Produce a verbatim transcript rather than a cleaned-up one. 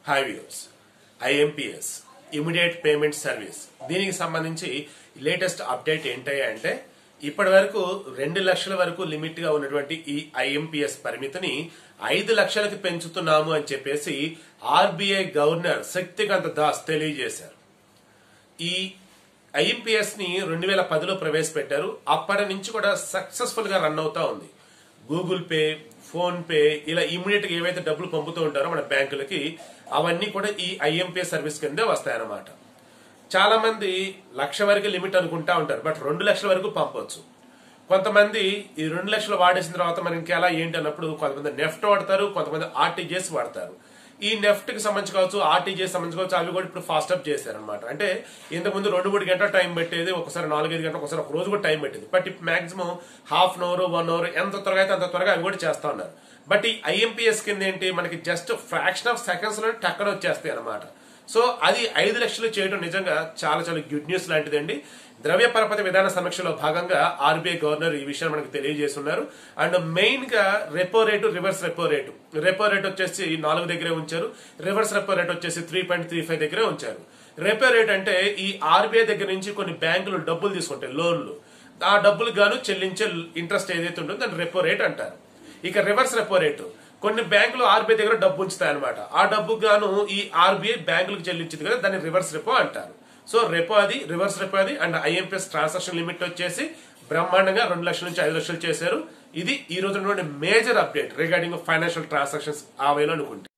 Hi views IMPS immediate payment service దీనికి సంబంధించి latest update ఏంటి అంటే ఇప్పటి వరకు రెండు లక్షల వరకు లిమిట్ గా ఉన్నటువంటి ఈ ఐఎంపీఎస్ పరిమితిని ఐదు లక్షలకు పెంచుతున్నాము అని చెప్పేసి ఆర్బీఐ గవర్నర్ శక్తికాంత దాస్ తెలియజేశారు. ఈ ఐఎంపీఎస్ ని రెండు వేల పదిలో ప్రవేశపెట్టారు. అప్పటి నుంచి కూడా సక్సెస్ఫుల్ గా రన్ అవుతా ఉంది. గూగుల్ పే, ఫోన్ పే ఇలా ఇమీడియట్ గా ఏవైతే డబ్బులు పంపుతూ ఉంటారో మన బ్యాంకులకి అవన్నీ కూడా ఈ ఐఎంపీఎస్ సర్వీస్ కిందే వస్తాయన్నమాట. చాలా మంది లక్ష వరకు లిమిట్ అనుకుంటా ఉంటారు, బట్ రెండు లక్షల వరకు పంపొచ్చు. కొంతమంది ఈ రెండు లక్షలు వాడేసిన తర్వాత మనకి ఇంకెలా ఏంటి అన్నప్పుడు కొంతమంది నెఫ్ట్ వాడతారు, కొంతమంది ఆర్టీజీఎస్ వాడతారు. ఈ నెఫ్ట్ కి సంబంధించి కావచ్చు, ఆర్టీజీఎస్ సంబంధించి కావచ్చు, అవి కూడా ఇప్పుడు ఫాస్ట్ అప్ చేశారనమాట. అంటే ఇంతకుముందు రెండు మూడు గంటల టైం పెట్టేది, ఒకసారి నాలుగైదు గంటలు, ఒకసారి ఒక రోజు కూడా టైం పెట్టేది. బట్ ఇప్పుడు maximum half an hour one hour ఎంత త్వరగా అయితే అంత త్వరగా అవి కూడా చేస్తా ఉన్నారు. బట్ ఈ ఐఎంపీఎస్ కింద ఏంటి మనకి జస్ట్ ఫ్రాక్షన్ ఆఫ్ సెకండ్స్ లో టక్కన వచ్చేస్తాయి అనమాట. సో అది ఐదు లక్షలు చేయడం నిజంగా చాలా చాలా గుడ్ న్యూస్ లాంటిదండి. ద్రవ్య పరపతి విధాన సమీక్షలో భాగంగా ఆర్బీఐ గవర్నర్ ఈ విషయాన్ని మనకు తెలియజేస్తున్నారు. అండ్ మెయిన్ గా repo rate, reverse repo rate repo rate వచ్చేసి నాలుగు దగ్గరే ఉంచారు. రివర్స్ రెపో రేట్ వచ్చేసి త్రీ పాయింట్ త్రీ ఫైవ్ దగ్గరే ఉంచారు. రెపో రేట్ అంటే ఈ ఆర్బీఐ దగ్గర నుంచి కొన్ని బ్యాంకులు డబ్బులు తీసుకుంటాయి, లోన్లు. ఆ డబ్బులు గాను చెల్లించే ఇంట్రెస్ట్ ఏదైతే ఉంటుందో దాన్ని రెపో రేట్ అంటారు. ఇక రివర్స్ రెపో రేటు కొన్ని బ్యాంకులు ఆర్బీఐ దగ్గర డబ్బు ఉంచుతాయి అనమాట. ఆ డబ్బు గాను ఈ ఆర్బీఐ బ్యాంకులకు చెల్లించింది కదా, దాన్ని రివర్స్ రెపో అంటారు. సో రెపో అది, రివర్స్ రెపో అది. అండ్ ఐఎంపీఎస్ ట్రాన్సాక్షన్ లిమిట్ వచ్చేసి బ్రహ్మాండంగా రెండు లక్షల నుంచి ఐదు లక్షలు చేశారు. ఇది ఈ రోజు major update regarding financial transactions ఆ వేలో అనుకుంటే.